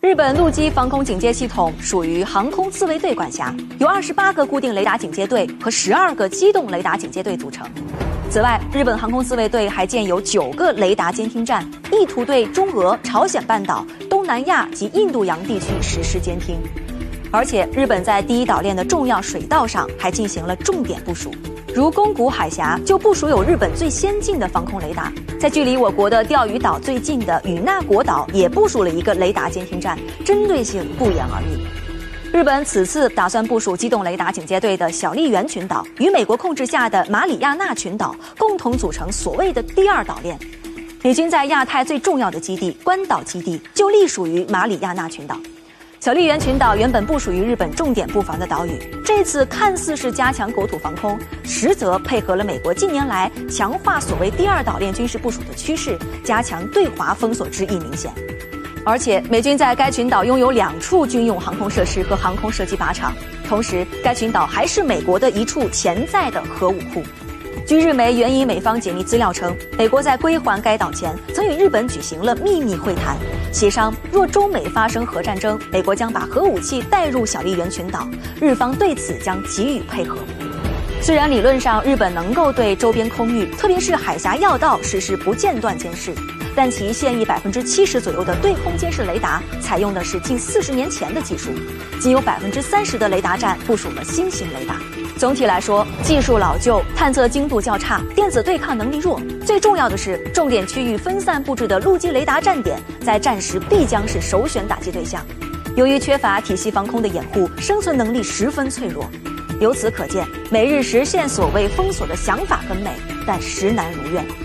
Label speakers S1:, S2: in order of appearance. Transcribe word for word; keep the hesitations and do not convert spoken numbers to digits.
S1: 日本陆基防空警戒系统属于航空自卫队管辖，由二十八个固定雷达警戒队和十二个机动雷达警戒队组成。此外，日本航空自卫队还建有九个雷达监听站，意图对中俄、朝鲜半岛、东南亚及印度洋地区实施监听。而且，日本在第一岛链的重要水道上还进行了重点部署。如宫古海峡就部署有日本最先进的防空雷达，在距离我国的钓鱼岛最近的与那国岛也部署了一个雷达监听站，针对性不言而喻。日本此次打算部署机动雷达警戒队的小笠原群岛与美国控制下的马里亚纳群岛共同组成所谓的第二岛链。美军在亚太最重要的基地关岛基地就隶属于马里亚纳群岛。小笠原群岛原本部署于日本重点布防的岛屿，这次看似是加强国土防空，实则配合了美国近年来强化所谓第二岛链军事部署的趋势，加强对华封锁之意明显。而且，美军在该群岛拥有两处军用航空设施和航空射击靶场，同时该群岛还是美国的一处潜在的核武库。据日媒援引美方解密资料称，美国在归还该岛前，曾与日本举行了秘密会谈，协商若中美发生核战争，美国将把核武器带入小笠原群岛，日方对此将给予配合。虽然理论上日本能够对周边空域，特别是海峡要道实施不间断监视，但其现役百分之七十左右的对空监视雷达采用的是近四十年前的技术，仅有百分之三十的雷达站部署了新型雷达。总体来说，技术老旧，探测精度较差，电子对抗能力弱。最重要的是，重点区域分散布置的陆基雷达站点，在战时必将是首选打击对象。由于缺乏体系防空的掩护，生存能力十分脆弱。由此可见，美日实现所谓封锁的想法很美，但实难如愿。